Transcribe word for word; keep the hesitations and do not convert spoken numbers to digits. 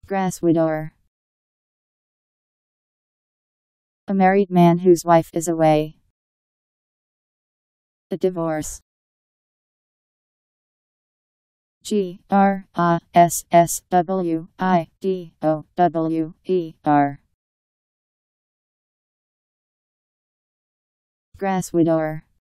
Grass widower. A married man whose wife is away. A divorce. G R A S S W I D O W E R. Grass widower.